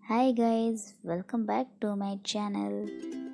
Hi guys, welcome back to my channel.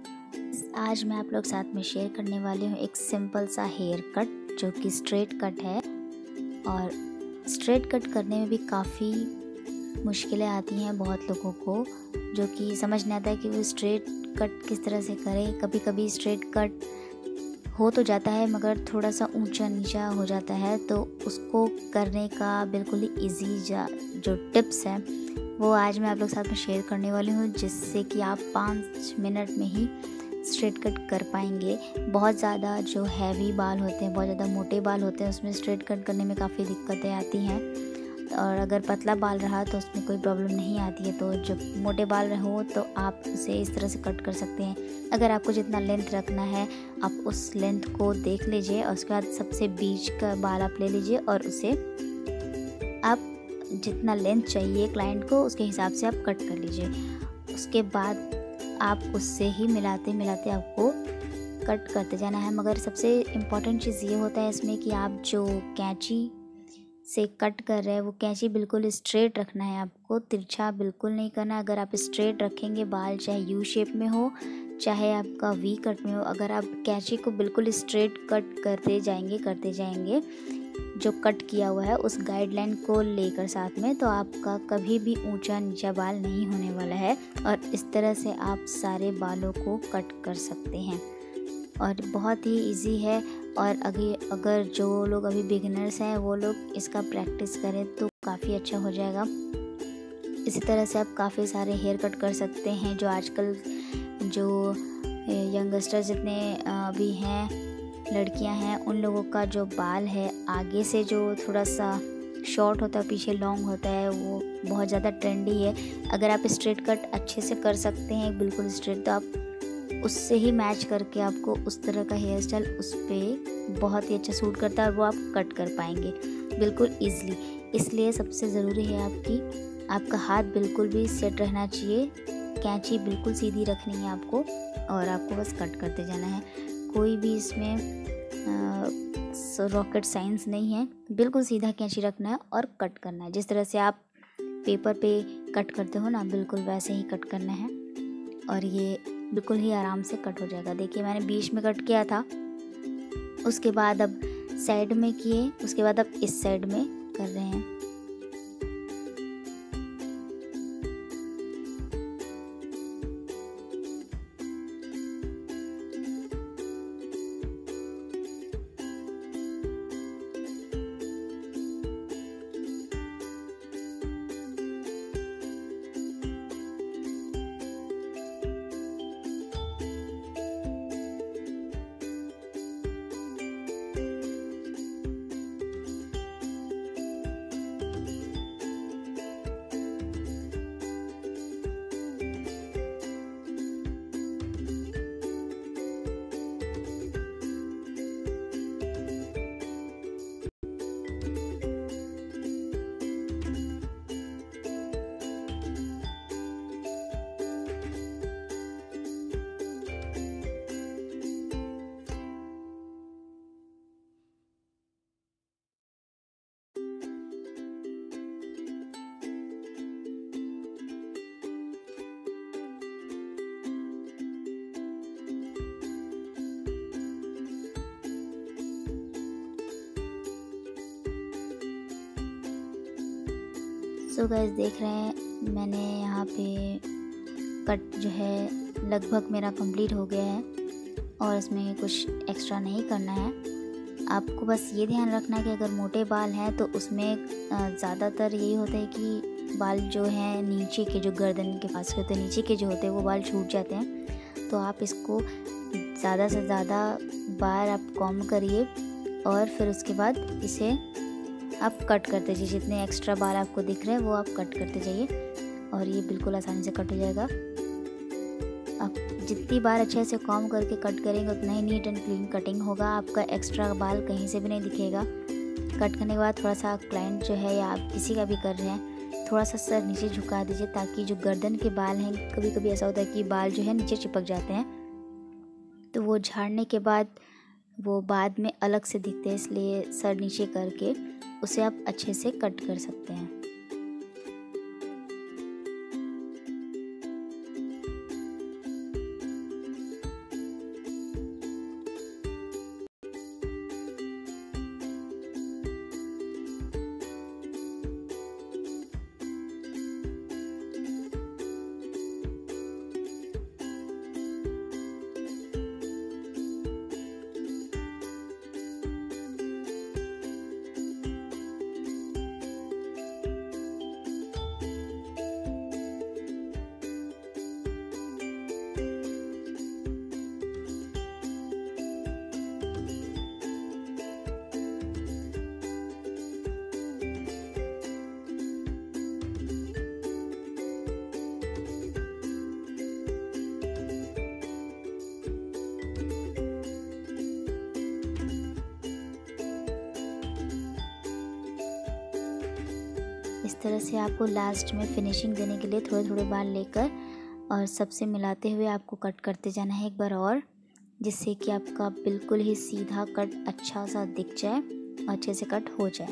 आज मैं आप लोग साथ में शेयर करने वाली हूँ एक सिंपल सा हेयर कट जो कि स्ट्रेट कट है। और स्ट्रेट कट करने में भी काफ़ी मुश्किलें आती हैं बहुत लोगों को, जो कि समझ नहीं आता है कि वो स्ट्रेट कट किस तरह से करें। कभी कभी स्ट्रेट कट हो तो जाता है मगर थोड़ा सा ऊंचा नीचा हो जाता है, तो उसको करने का बिल्कुल ही इजी जो टिप्स हैं वो आज मैं आप लोग साथ में शेयर करने वाली हूँ, जिससे कि आप 5 मिनट में ही स्ट्रेट कट कर पाएंगे। बहुत ज़्यादा जो हैवी बाल होते हैं, बहुत ज़्यादा मोटे बाल होते हैं, उसमें स्ट्रेट कट करने में काफ़ी दिक्कतें आती हैं। और अगर पतला बाल रहा तो उसमें कोई प्रॉब्लम नहीं आती है। तो जब मोटे बाल हो तो आप उसे इस तरह से कट कर सकते हैं। अगर आपको जितना लेंथ रखना है आप उस लेंथ को देख लीजिए, और उसके बाद सबसे बीच का बाल आप ले लीजिए और उसे आप जितना लेंथ चाहिए क्लाइंट को उसके हिसाब से आप कट कर लीजिए। उसके बाद आप उससे ही मिलाते मिलाते आपको कट करते जाना है। मगर सबसे इम्पॉर्टेंट चीज़ ये होता है इसमें कि आप जो कैंची से कट कर रहे हैं वो कैंची बिल्कुल स्ट्रेट रखना है, आपको तिरछा बिल्कुल नहीं करना। अगर आप स्ट्रेट रखेंगे बाल, चाहे यू शेप में हो चाहे आपका वी कट में हो, अगर आप कैंची को बिल्कुल स्ट्रेट कट करते जाएंगे जो कट किया हुआ है उस गाइडलाइन को लेकर साथ में, तो आपका कभी भी ऊंचा नीचा बाल नहीं होने वाला है। और इस तरह से आप सारे बालों को कट कर सकते हैं और बहुत ही इजी है। और अगर जो लोग अभी बिगिनर्स हैं वो लोग इसका प्रैक्टिस करें तो काफ़ी अच्छा हो जाएगा। इसी तरह से आप काफ़ी सारे हेयर कट कर सकते हैं। जो आजकल जो यंगस्टर जितने अभी हैं, लड़कियां हैं, उन लोगों का जो बाल है आगे से जो थोड़ा सा शॉर्ट होता है पीछे लॉन्ग होता है, वो बहुत ज़्यादा ट्रेंडी है। अगर आप स्ट्रेट कट अच्छे से कर सकते हैं बिल्कुल स्ट्रेट, तो आप उससे ही मैच करके आपको उस तरह का हेयर स्टाइल उस पर बहुत ही अच्छा सूट करता है और वो आप कट कर पाएंगे बिल्कुल ईज़िली। इसलिए सबसे ज़रूरी है आपका हाथ बिल्कुल भी सेट रहना चाहिए, कैंची बिल्कुल सीधी रखनी है आपको और आपको बस कट करते जाना है। कोई भी इसमें रॉकेट साइंस नहीं है, बिल्कुल सीधा कैंची रखना है और कट करना है। जिस तरह से आप पेपर पे कट करते हो ना, बिल्कुल वैसे ही कट करना है और ये बिल्कुल ही आराम से कट हो जाएगा। देखिए मैंने बीच में कट किया था, उसके बाद अब साइड में किए, उसके बाद अब इस साइड में कर रहे हैं। सो गाइस देख रहे हैं मैंने यहाँ पे कट जो है लगभग मेरा कंप्लीट हो गया है और इसमें कुछ एक्स्ट्रा नहीं करना है। आपको बस ये ध्यान रखना है कि अगर मोटे बाल हैं तो उसमें ज़्यादातर यही होता है कि बाल जो हैं नीचे के, जो गर्दन के पास होते हैं नीचे के जो होते हैं वो बाल छूट जाते हैं। तो आप इसको ज़्यादा से ज़्यादा बार आप कॉम्ब करिए और फिर उसके बाद इसे आप कट करते जाइए। जितने एक्स्ट्रा बाल आपको दिख रहे हैं वो आप कट करते जाइए और ये बिल्कुल आसानी से कट हो जाएगा। आप जितनी बार अच्छे से कॉम्ब करके कट करेंगे उतना ही नीट एंड क्लीन कटिंग होगा, आपका एक्स्ट्रा बाल कहीं से भी नहीं दिखेगा। कट करने के बाद थोड़ा सा क्लाइंट जो है या आप किसी का भी कर रहे हैं, थोड़ा सा सर नीचे झुका दीजिए ताकि जो गर्दन के बाल हैं, कभी कभी ऐसा होता है कि बाल जो है नीचे चिपक जाते हैं, तो वो झाड़ने के बाद वो बाद में अलग से दिखते हैं, इसलिए सर नीचे करके उसे आप अच्छे से कट कर सकते हैं। इस तरह से आपको लास्ट में फिनिशिंग देने के लिए थोड़े थोड़े बाल लेकर और सबसे मिलाते हुए आपको कट करते जाना है एक बार और, जिससे कि आपका बिल्कुल ही सीधा कट अच्छा सा दिख जाए, अच्छे से कट हो जाए।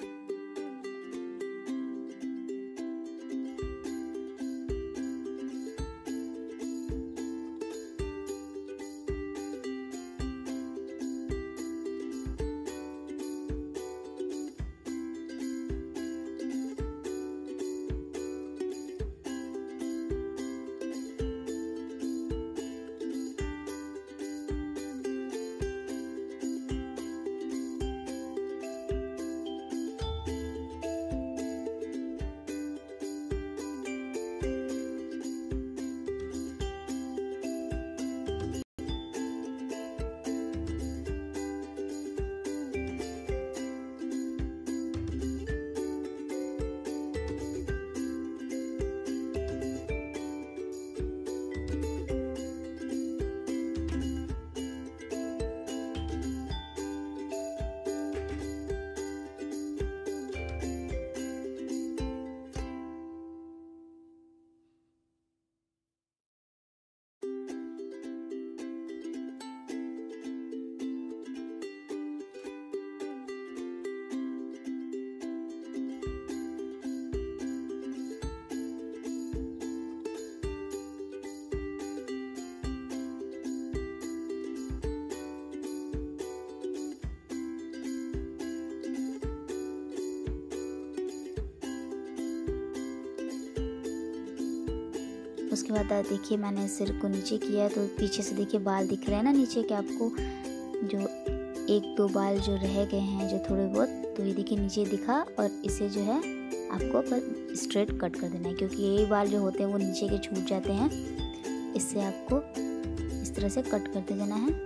उसके बाद देखिए मैंने सिर को नीचे किया है, तो पीछे से देखिए बाल दिख रहे हैं ना नीचे के आपको, जो एक दो बाल जो रह गए हैं जो थोड़े बहुत, तो ये देखिए नीचे दिखा, और इसे जो है आपको पर स्ट्रेट कट कर देना है, क्योंकि यही बाल जो होते हैं वो नीचे के छूट जाते हैं। इससे आपको इस तरह से कट करते जाना है।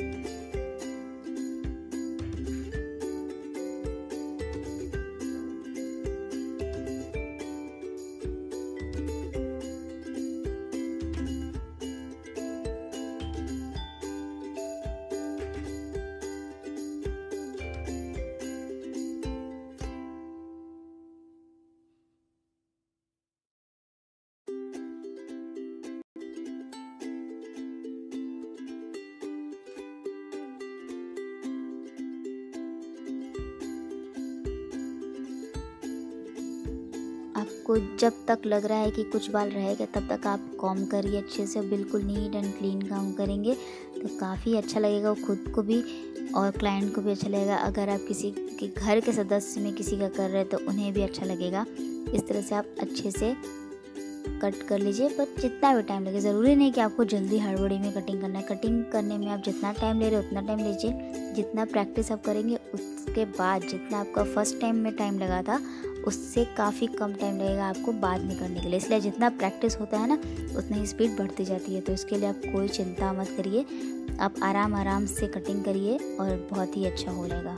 आपको जब तक लग रहा है कि कुछ बाल रह गए तब तक आप कॉम करिए अच्छे से, बिल्कुल नीट एंड क्लीन काम करेंगे तो काफ़ी अच्छा लगेगा, खुद को भी और क्लाइंट को भी अच्छा लगेगा। अगर आप किसी के घर के सदस्य में किसी का कर रहे हैं तो उन्हें भी अच्छा लगेगा। इस तरह से आप अच्छे से कट कर लीजिए, पर जितना भी टाइम लगे, ज़रूरी नहीं कि आपको जल्दी हड़बड़ी में कटिंग करना है। कटिंग करने में आप जितना टाइम ले रहे हो उतना टाइम लीजिए। जितना प्रैक्टिस आप करेंगे उसके बाद जितना आपका फर्स्ट टाइम में टाइम लगा था उससे काफ़ी कम टाइम लगेगा आपको बाद में करने के लिए। इसलिए जितना प्रैक्टिस होता है ना उतनी ही स्पीड बढ़ती जाती है, तो इसके लिए आप कोई चिंता मत करिए, आप आराम आराम से कटिंग करिए और बहुत ही अच्छा हो जाएगा।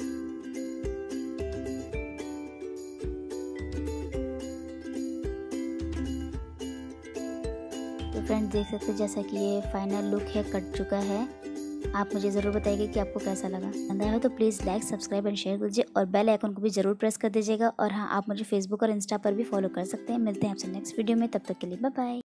तो फ्रेंड्स देख सकते हैं जैसा कि ये फाइनल लुक है, कट चुका है। आप मुझे ज़रूर बताइए कि आपको कैसा लगा। पसंद आया हो तो please like, subscribe and share कीजिए और बेल आइकन को भी ज़रूर प्रेस कर दीजिएगा। और हाँ, आप मुझे फेसबुक और इंस्टा पर भी फॉलो कर सकते हैं। मिलते हैं आपसे नेक्स्ट वीडियो में, तब तक के लिए बाय बाय।